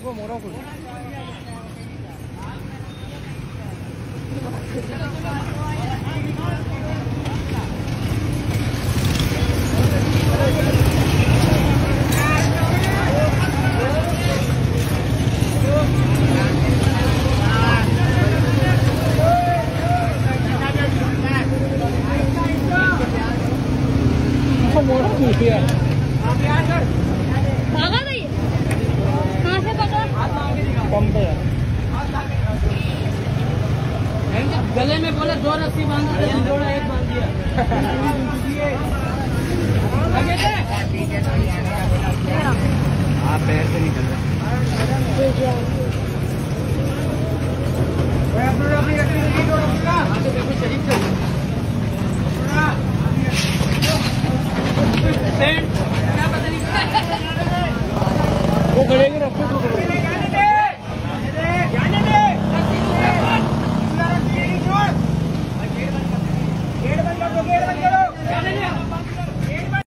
को मोरा को मोरा पूछ लिया भागा नहीं कहाँ से पकड़ा पंप पे गले में बोले 2 रस्सी बांध दिया, जोड़ा 1 बांध दिया। आप पैर से निकल रहे वो खड़े के रखो